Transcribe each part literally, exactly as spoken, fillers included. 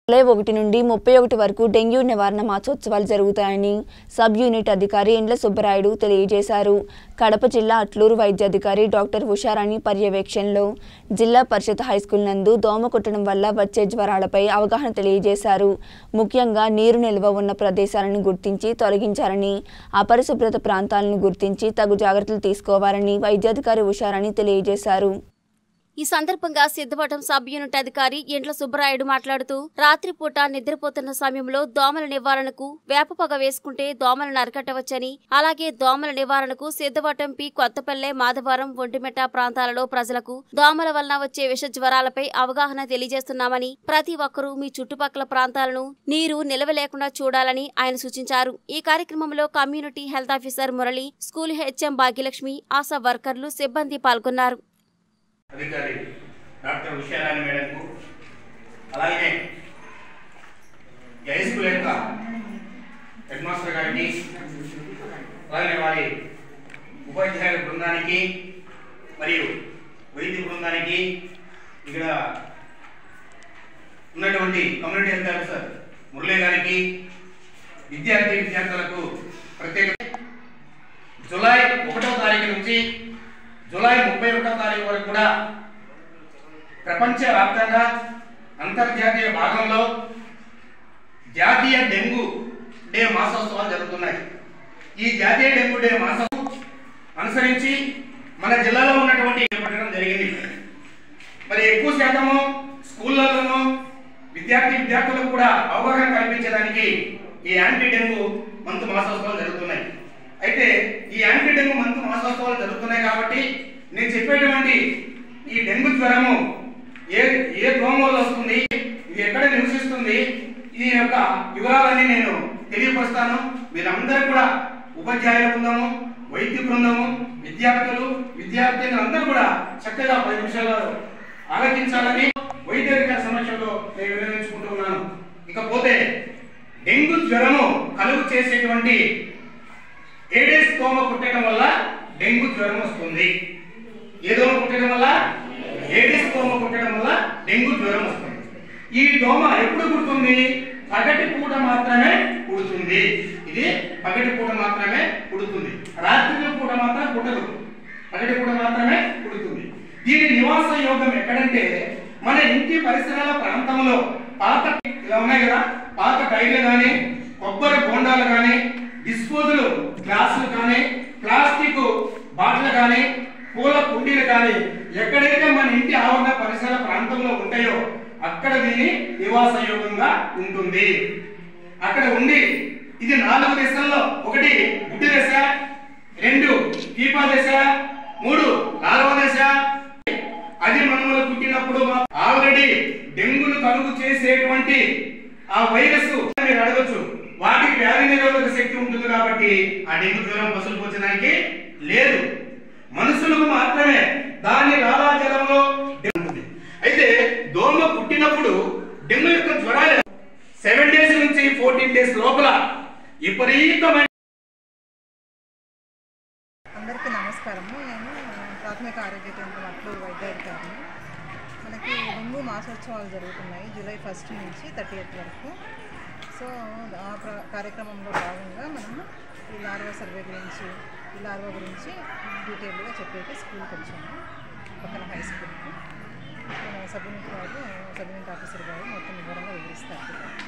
July ఒకటి నుండి ముప్పై ఒకటి వరకు డెంగ్యూ నివారణ మాసోత్సవాలు జరుగుతాయని సబ్ యూనిట్ అధికారి ఎండ్ల సుబ్బరాయుడు తెలియజేశారు. కడప జిల్లా అట్లూరు వైద్యాధికారి డాక్టర్ ఉషారాణి పర్యవేక్షణలో జిల్లా పరిషత్ హైస్కూల్ నందు దోమ కుట్టడం వల్ల వచ్చే జ్వరాలపై అవగాహన తెలియజేశారు. ముఖ్యంగా నీరు నిల్వ ఉన్న ప్రదేశాలను గుర్తించి తొలగించాలని, అపరిశుభ్రత ప్రాంతాలను గుర్తించి తగు జాగ్రత్తలు తీసుకోవాలని వైద్యాధికారి ఉషారాణి తెలియజేశారు. ఈ సందర్భంగా సిద్ధవటం సబ్ యూనిట్ అధికారి ఎండ్ల సుబ్బరాయుడు మాట్లాడుతూ రాత్రిపూట నిద్రపోతున్న సమయంలో దోమల నివారణకు వేపపగ వేసుకుంటే దోమలను అరికట్టవచ్చని, అలాగే దోమల నివారణకు సిద్ధవటం పి కొత్తపల్లె, మాధవరం, ఒంటిమెట్ట ప్రాంతాలలో ప్రజలకు దోమల వలన వచ్చే విష జ్వరాలపై అవగాహన తెలియజేస్తున్నామని, ప్రతి ఒక్కరూ మీ చుట్టుపక్కల ప్రాంతాలను నీరు నిలవ లేకుండా చూడాలని ఆయన సూచించారు. ఈ కార్యక్రమంలో community health officer Murali, school HM Bhagyalakshmi, ASHA వర్కర్లు, సిబ్బంది పాల్గొన్నారు. అధికారి డాక్టర్ ఉషారాణి మేడంకు, అలాగే హై స్కూల్ యొక్క హెడ్ మాస్టర్ గారికి, అలాగే వారి ఉపాధ్యాయుల బృందానికి మరియు వైద్య బృందానికి, ఇక్కడ ఉన్నటువంటి కమ్యూనిటీ హెల్త్ ఆఫీసర్ మురళి గారికి, విద్యార్థి విద్యార్థులకు ప్రత్యేక జూలై ఒకటో తారీఖు నుంచి జూలై ముప్పై ఒకటో తారీఖు వరకు కూడా ప్రపంచవ్యాప్తంగా అంతర్జాతీయ భాగంలో జాతీయ డెంగ్యూ డే మాసోత్సవాలు జరుగుతున్నాయి. ఈ జాతీయ డెంగ్యూ డే మాసం అనుసరించి మన జిల్లాలో ఉన్నటువంటి చేపట్టడం జరిగింది. మరి ఎక్కువ శాతము స్కూళ్ళలోనూ విద్యార్థి విద్యార్థులకు కూడా అవగాహన కల్పించడానికి ఈ యాంటీ డెంగ్యూ మంత్ మాసోత్సవాలు జరుగుతున్నాయి. అయితే ఈ యాంటీ డెంగ్యూ మంత్ మాసోత్సవాలు జరుగుతున్నాయి కాబట్టి నేను చెప్పేటువంటి ఈ డెంగ్యూ జ్వరము ఏ ఏ దోమ వల్ల వస్తుంది, ఇది ఎక్కడ నివసిస్తుంది, ఈ యొక్క వివరాలన్నీ నేను తెలియపరుస్తాను. మీరందరూ కూడా ఉపాధ్యాయుల బృందము, వైద్య బృందము, విద్యార్థులు, విద్యార్థినులు అందరూ కూడా చక్కగా పది నిమిషాలు ఆలోచించాలని వైద్యాధికారి సమక్షంలో నేను వినియోగించుకుంటున్నాను. ఇకపోతే డెంగ్యూ జ్వరము కలుగు చేసేటువంటి ఏడేస్ దోమ కుట్టడం వల్ల డెంగ్యూ జ్వరం వస్తుంది. ఏ దోమ కుట్టడం వల్ల? ఏడేస్ దోమ కుట్టడం వల్ల డెంగ్యూ జ్వరం వస్తుంది. ఈ దోమ ఎప్పుడు కుడుతుంది? పగటి పూట మాత్రమే కుడుతుంది. ఇది పగటి పూట మాత్రమే కుడుతుంది, రాత్రి పూట మాత్రం కుట్టదు. పగటి పూట మాత్రమే కుడుతుంది. దీని నివాస యోగం ఎక్కడంటే మన ఇంటి పరిసరాల ప్రాంతంలో పాత ఇలా ఉన్నాయి కదా, పాత టైర్లు కానీ, కొబ్బరి బోండాలు కానీ, డిస్పోజల్ గ్లాసులు కానీ, ప్లాస్టిక్ బాటిల్ కానీ, పూల కుండీలు కానీ ఎక్కడైతే మన ఇంటి ఆవరణ పరిసర ప్రాంతంలో ఉంటాయో అక్కడ దీని నివాస యోగంగా ఉంటుంది. అక్కడ ఉండి ఇది నాలుగు దశల్లో, ఒకటి గుడ్డి దశ, రెండు కీపా దశ, మూడు నాలుగవ దశ. అది మనములు పుట్టినప్పుడు ఆల్రెడీ డెంగ్యూను కలుగు చేసేటువంటి ఆ వైరస్ మీరు అడగచ్చు, వాటికి వ్యాధి నిరోధక శక్తి ఉంటుంది కాబట్టి ఆ డెంగ్యూ జ్వరం పసులు పోచడానికి లేదు. మనుషులకు మాత్రమే దాని లాలాజలంలో ఉంటుంది. అయితే దోమ పుట్టినప్పుడు డెంగ్యూ యొక్క జ్వరాలు సెవెన్ డేస్ నుంచి ఫోర్టీన్ డేస్ లోపల విపరీతమైన. అందరికీ నమస్కారము. నేను ప్రాథమిక ఆరోగ్య కేంద్రం అట్లూరు వైద్యాధికారిని. మనకి డెంగ్యూ మాసోత్సవాలు జరుగుతున్నాయి జూలై ఫస్ట్ నుంచి థర్టీ ఎయిత్ వరకు. సో ఆ కార్యక్రమంలో భాగంగా మనము ఈ లార్వా సర్వే గురించి, ఈ లార్వా గురించి డీటెయిల్గా చెప్పేసి స్కూల్కి వచ్చాము, పక్కన హై స్కూల్కి. మన సబ్ యూనిట్ వారు, సబ్ యూనిట్ ఆఫీసర్ గారు మొత్తం వివరంగా వివరిస్తారు.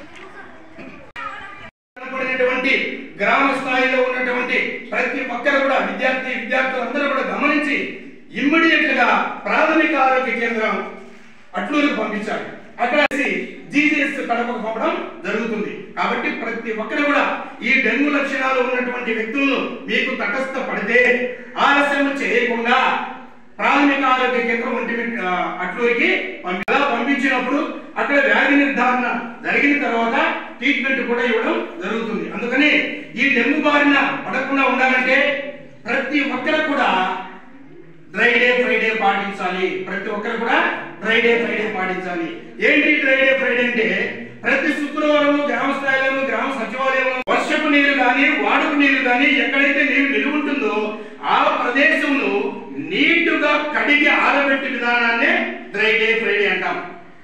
గ్రామ స్థాయిలో ఉన్నటువంటి ప్రతి ఒక్కరు కూడా విద్యార్థి విద్యార్థులు అందరూ కూడా గమనించి ఇమ్మీడియట్ గా ప్రాథమిక ఆరోగ్య కేంద్రం అట్లూరుకు పంపించాలి. అక్కడ జీజీఎస్ కడపకు పంపడం జరుగుతుంది. కాబట్టి ప్రతి ఒక్కరు కూడా ఈ డెంగ్యూ లక్షణాలు ఉన్నటువంటి వ్యక్తులను మీకు తటస్థ పడితే ఆలస్యం చేయకుండా ప్రాథమిక ఆరోగ్య కేంద్రం ఒంటిమిట్ట అట్లూరికి పంపి పంపించినప్పుడు అక్కడ వ్యాధి నిర్ధారణ జరిగిన తర్వాత ట్రీట్మెంట్ కూడా ఇవ్వడం జరుగుతుంది. అందుకని ఈ డెంగ్యూ బారిన పడకుండా ఉండాలంటే ప్రతి ఒక్కరు కూడా డ్రై డే ఫ్రైడే పాటించాలి. ప్రతి ఒక్కరు కూడా డ్రై డే ఫ్రైడే పాటించాలి. ఏంటి డ్రై డే ఫ్రైడే అంటే ప్రతి శుక్రవారం గ్రామ స్థాయిలో గ్రామ సచివాలయంలో వర్షపు నీరు కానీ, వాడుకు నీరు కానీ ఎక్కడైతే నీరు నిలువ ఉంటుందో ఆ ప్రదేశంలో నీటుగా కడిగి ఆరబెట్టి విధానాన్నే డ్రై డే ఫ్రైడే అంటాం.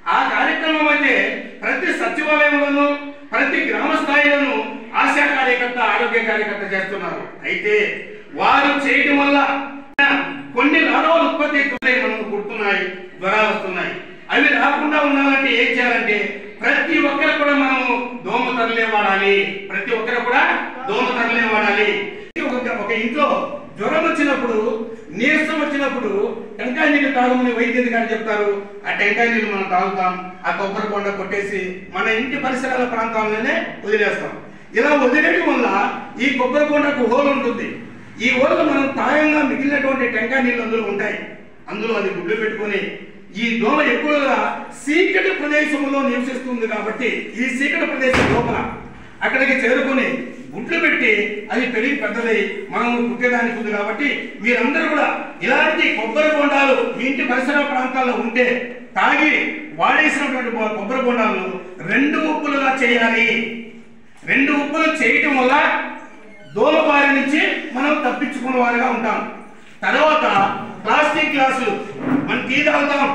ఆ కార్యక్రమం అయితే ప్రతి సచివాలయంలోనూ ప్రతి గ్రామ స్థాయిలోనూ ఆశా కార్యకర్త ఆరోగ్య కార్యకర్త చేస్తున్నారు. అయితే వారు చేయడం వల్ల కొన్ని లాభాలు ఉత్పత్తి అవుతున్నాయి, మనం కుడుతున్నాయి, జ్వరాలు వస్తున్నాయి. అవి రాకుండా ఉండాలంటే ఏం చేయాలంటే ప్రతి ఒక్కరు కూడా మనము దోమ తరలే వాడాలి. ప్రతి ఒక్కరు కూడా దోమ తరలే వాడాలి. ఒక ఇంట్లో జ్వరం వచ్చినప్పుడు, నీరసం వచ్చినప్పుడు టెంకాయ నీళ్ళు తాగమని వైద్యాధికారులు చెప్తారు. ఆ టెంకాయ నీళ్ళు మనం తాగుతాం, ఆ కొబ్బరి బొండ కొట్టేసి మన ఇంటి పరిసరాల ప్రాంతాల్లోనే వదిలేస్తాం. ఇలా వదిలేయడం వల్ల ఈ కొబ్బరి బొండకు హోల్ ఉంటుంది. ఈ హోల్లో మనం తాయంగా మిగిలినటువంటి టెంకాయ నీళ్ళు అందులో ఉంటాయి. అందులో అది గుడ్లు పెట్టుకొని ఈ దోమ ఎక్కువగా చీకటి ప్రదేశంలో నివసిస్తుంది కాబట్టి ఈ చీకటి ప్రదేశం లోపల అక్కడికి చేరుకొని గుడ్లు పెట్టి అది పెరిగి పెద్దదై మనం పుట్టేదానికి ఉంది. కాబట్టి మీరందరూ కూడా ఇలాంటి కొబ్బరి బొండాలు మీ ఇంటి పరిసర ప్రాంతాల్లో ఉంటే తాగి వాడేసినటువంటి కొబ్బరి బొండాలను రెండు ఉప్పులుగా చేయాలి. రెండు ఉప్పులు చేయటం వల్ల దోమ బారి నుంచి మనం తప్పించుకున్న వారిగా ఉంటాం. తర్వాత ప్లాస్టిక్ గ్లాసులు మనం టీ తాగుతాం,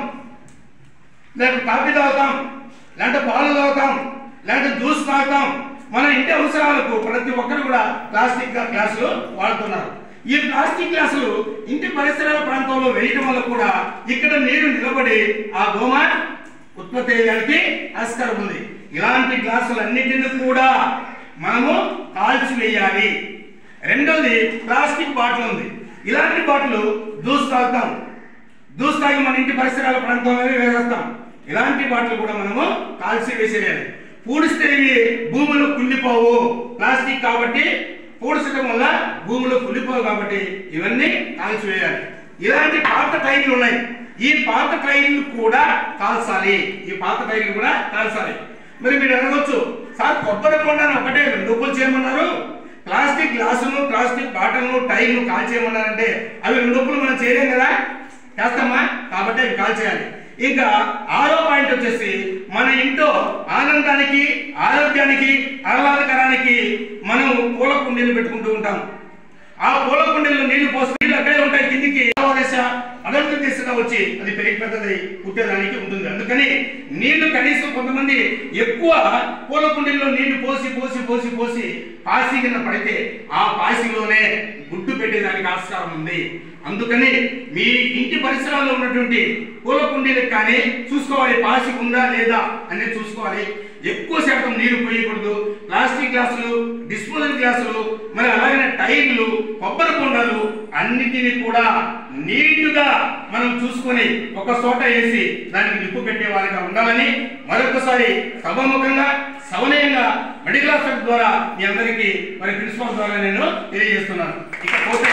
లేకపోతే కాఫీ తాగుతాం, లేదంటే పాలు తాగుతాం, లేదంటే జ్యూస్ తాగుతాం. మన ఇంటి అవసరాలకు ప్రతి ఒక్కరు కూడా ప్లాస్టిక్ గ్లాసులు వాడుతున్నారు. ఈ ప్లాస్టిక్ గ్లాసులు ఇంటి పరిసరాల ప్రాంతంలో వేయడం వల్ల కూడా ఇక్కడ నీరు నిలబడి ఆ దోమ ఉత్పత్తి అయ్యడానికి ఆస్కారం ఉంది. ఇలాంటి గ్లాసులన్నింటినీ కూడా మనము కాల్చివేయాలి. రెండోది ప్లాస్టిక్ బాటిల్ ఉంది. ఇలాంటి బాటిల్ జ్యూస్ తాగుతాం, జ్యూస్ తాగి మన ఇంటి పరిసరాల ప్రాంతంలో వేసేస్తాం. ఇలాంటి బాటిల్ కూడా మనము కాల్చి వేసేయాలి. పూడిస్తే ఇవి భూమిలో కుళ్ళిపోవు, ప్లాస్టిక్ కాబట్టి పూడ్చడం వల్ల భూమిలో కుళ్ళిపోవు కాబట్టి ఇవన్నీ కాల్చివేయాలి. ఇలాంటి పాత టైర్లు ఉన్నాయి, ఈ పాత టైర్లు కూడా కాల్చాలి. ఈ పాత టైర్లు కూడా కాల్చాలి. మరి మీరు అడగవచ్చు, సార్ కొబ్బరి బొండాను ఒకటే రెండు రూపాయలు చేయమన్నారు, ప్లాస్టిక్ గ్లాసును ప్లాస్టిక్ బాటల్ను టైర్ను కాల్చేయమన్నారంటే అవి రెండు రూపాయలు మనం చేయలేం కదా, చేస్తామా? కాబట్టి అవి కాల్చేయాలి. ఇంకా ఆరో పాయింట్ వచ్చేసి మన ఇంట్లో ఆనందానికి ఆరోగ్యానికి ఆహ్లాదకరానికి మనం పూల కుండీలు పెట్టుకుంటూ ఉంటాం. ఆ పూల కుండీల్లో నీళ్లు పోసి నీళ్ళు అక్కడే ఉంటాయి, కిందికి దశ అదొక దిశగా వచ్చి అది పెరిగి పెద్దది పుట్టేదానికి ఉంటుంది. అందుకని నీళ్లు కనీసం కొంతమంది ఎక్కువ పూల కుండీల్లో నీళ్లు పోసి పోసి పోసి పోసి పాసి కింద పడితే ఆ పాసిలోనే గుడ్డు పెట్టేదానికి ఆస్కారం ఉంది. అందుకని మీ ఇంటి పరిసరాల్లో ఉన్నటువంటి పూల కుండీలకు కానీ చూసుకోవాలి, పాసి ఉందా లేదా అనేది చూసుకోవాలి. ఎక్కువ శాతం నీరు పోయకూడదు. ప్లాస్టిక్ గ్లాసులు, డిస్పోజల్ గ్లాసులు, మరి అలాగే టైర్లు, కొబ్బరి బొండాలు అన్నిటినీ కూడా నీటుగా మనం చూసుకొని ఒక చోట వేసి దానికి నిప్పు పెట్టే వారిగా ఉండాలని మరొకసారి సభాముఖంగా సవనీయంగా మెడికల్ ఆఫీసర్ ద్వారా మీ అందరికీ మరి ప్రిన్సిపల్ ద్వారా నేను తెలియజేస్తున్నాను. ఇకపోతే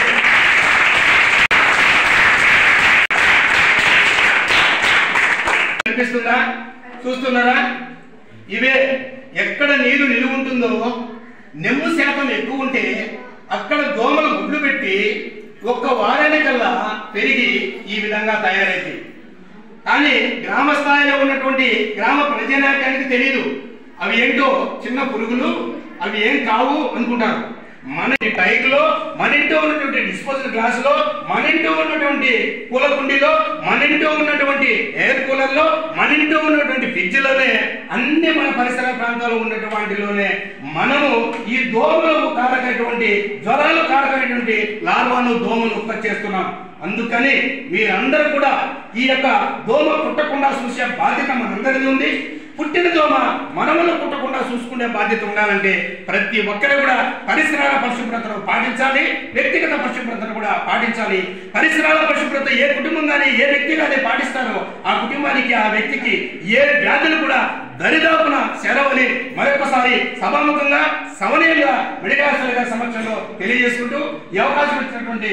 కనిపిస్తుందా, చూస్తున్నారా? ఇవే ఎక్కడ నీరు నిలువ ఉంటుందో నెమ్ము శాతం ఎక్కువ ఉంటే అక్కడ దోమలు గుడ్లు పెట్టి ఒక్క వారానికల్లా పెరిగి ఈ విధంగా తయారైంది. కానీ గ్రామ స్థాయిలో ఉన్నటువంటి గ్రామ ప్రజానాయకానికి తెలియదు అవి ఏంటో, చిన్న పురుగులు, అవి ఏం కావు అనుకుంటారు. మన టైర్లో, మన ఇంట్లో ఉన్నటువంటి డిస్పోజల్ గ్లాసులో, మన ఇంట్లో ఉన్నటువంటి పూల కుండీలో, మన ఇంట్లో ఉన్నటువంటి ఎయిర్ కూలర్లో, మన ఇంట్లో ఉన్నటువంటి ఫ్రిడ్జ్లోనే, అన్ని మన పరిసర ప్రాంతాల్లో ఉన్నటువంటిలోనే మనము ఈ దోమలు కారకటువంటి జ్వరాలు కారకమైనటువంటి లార్వాను దోమలు ఉత్పత్తి చేస్తున్నాం. అందుకని మీరందరూ కూడా ఈ యొక్క దోమ పుట్టకుండా చూసే బాధ్యత మనందరిది ఉంది. పుట్టిన దోమ మనములు పుట్టకుండా చూసుకునే బాధ్యత ఉండాలంటే ప్రతి ఒక్కరు కూడా పరిసరాల పరిశుభ్రతను పాటించాలి, వ్యక్తిగత పరిశుభ్రతను కూడా పాటించాలి. పరిసరాల పరిశుభ్రత ఏ కుటుంబం కానీ ఏ వ్యక్తి కానీ పాటిస్తారో ఆ కుటుంబానికి, ఆ వ్యక్తికి ఏ వ్యాధులు కూడా దరిదాపున సెలవుని మరొకసారి సభాముఖంగా సవనీయంగా మెడికల్ ఆఫీసర్ గారి సమక్షంలో తెలియజేసుకుంటూ ఈ అవకాశం ఇచ్చినటువంటి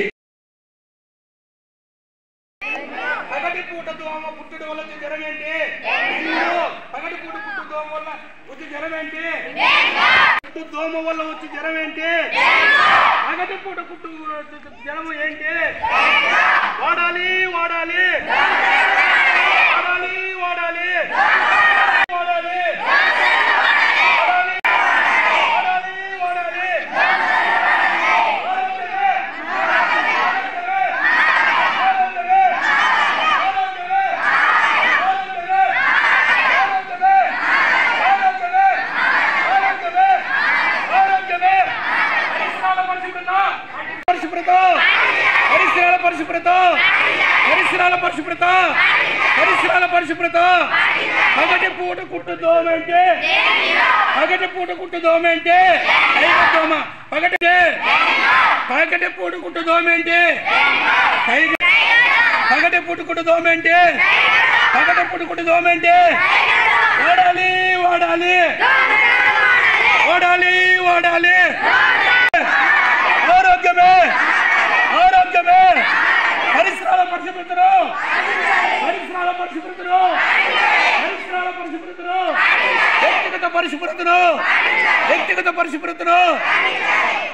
పగటి పూట దోమ పుట్టడం వల్ల జ్వరం ఏంటి? పగటి పూట పుట్టు దోమ వల్ల వచ్చి జ్వరం ఏంటి? పుట్టు దోమ వల్ల వచ్చి జ్వరం ఏంటి? పగటి పూట పుట్టు జ్వరం ఏంటి? వాడాలి వాడాలి వాడాలి వాడాలి వాడాలి పరిశుభ్రత పరిసరాల పరిశుభ్రత పరిసరాల పరిశుభ్రత పగటి పూట కుట్టు దోమంటే పగటి పూట కుట్టు దోమంటే దోమ పగటి పగటి పూట కుట్టు దోమంటే పగటి పూట కుట్టు దోమంటే పగటి పూట కుట్టు దోమంటే వాడాలి వాడాలి వాడాలి వాడాలి ఆరోగ్యమే ఆరోగ్యమే పరిసరాల పరిశుభ్రతను పరిసరాల పరిశుభ్రతను పరిసరాల పరిశుభ్రతను వ్యక్తిగత పరిశుభ్రతను వ్యక్తిగత పరిశుభ్రతను